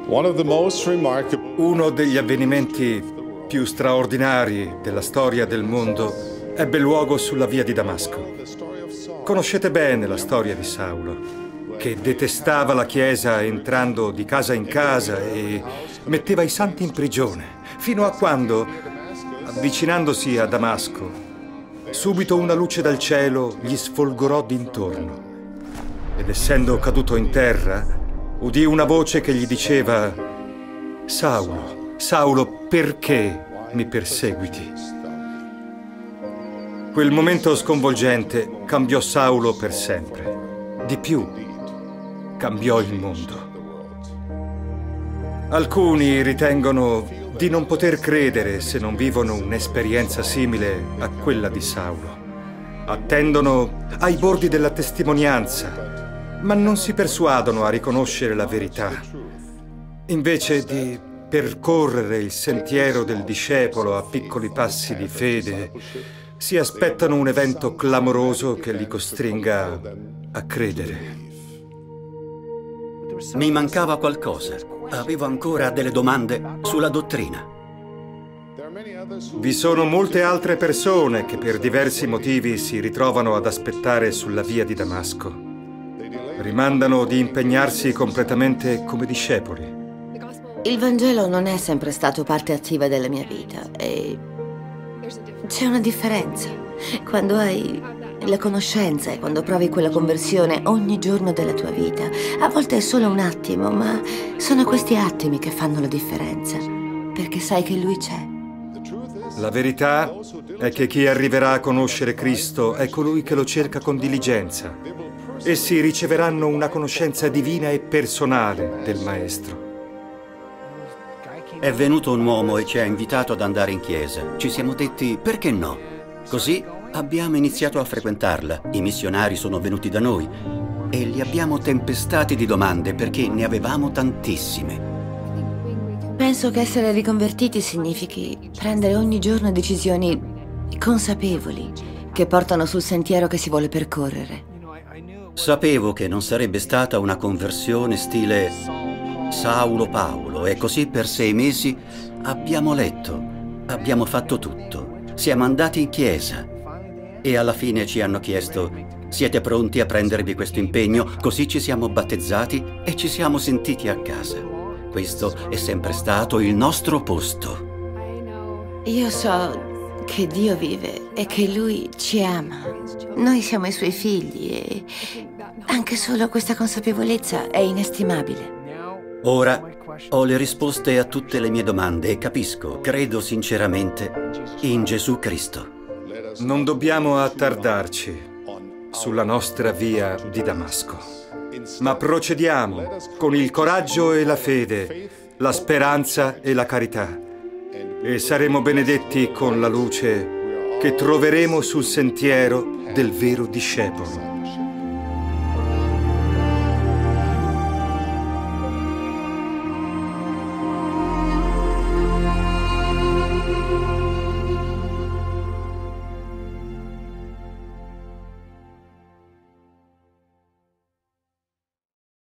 Uno degli avvenimenti più straordinari della storia del mondo ebbe luogo sulla via di Damasco. Conoscete bene la storia di Saulo, che detestava la Chiesa entrando di casa in casa e metteva i santi in prigione, fino a quando, avvicinandosi a Damasco, subito una luce dal cielo gli sfolgorò d'intorno. Ed essendo caduto in terra, udì una voce che gli diceva: Saulo, Saulo, perché mi perseguiti? Quel momento sconvolgente cambiò Saulo per sempre. Di più, cambiò il mondo. Alcuni ritengono di non poter credere se non vivono un'esperienza simile a quella di Saulo. Attendono ai bordi della testimonianza, ma non si persuadono a riconoscere la verità. Invece di percorrere il sentiero del discepolo a piccoli passi di fede, si aspettano un evento clamoroso che li costringa a credere. Mi mancava qualcosa. Avevo ancora delle domande sulla dottrina. Vi sono molte altre persone che per diversi motivi si ritrovano ad aspettare sulla via di Damasco. Rimandano di impegnarsi completamente come discepoli. Il Vangelo non è sempre stato parte attiva della mia vita e c'è una differenza. Quando hai la conoscenza e quando provi quella conversione ogni giorno della tua vita, a volte è solo un attimo, ma sono questi attimi che fanno la differenza, perché sai che Lui c'è. La verità è che chi arriverà a conoscere Cristo è colui che lo cerca con diligenza. Essi riceveranno una conoscenza divina e personale del Maestro. È venuto un uomo e ci ha invitato ad andare in chiesa. Ci siamo detti, perché no? Così abbiamo iniziato a frequentarla. I missionari sono venuti da noi e li abbiamo tempestati di domande perché ne avevamo tantissime. Penso che essere riconvertiti significhi prendere ogni giorno decisioni consapevoli che portano sul sentiero che si vuole percorrere. Sapevo che non sarebbe stata una conversione stile Saulo Paolo e così per 6 mesi abbiamo letto, abbiamo fatto tutto, siamo andati in chiesa e alla fine ci hanno chiesto: siete pronti a prendervi questo impegno? Così ci siamo battezzati e ci siamo sentiti a casa. Questo è sempre stato il nostro posto. Io so che Dio vive e che Lui ci ama. Noi siamo i Suoi figli e anche solo questa consapevolezza è inestimabile. Ora ho le risposte a tutte le mie domande e capisco, credo sinceramente in Gesù Cristo. Non dobbiamo attardarci sulla nostra via di Damasco, ma procediamo con il coraggio e la fede, la speranza e la carità, e saremo benedetti con la luce che troveremo sul sentiero del vero discepolo.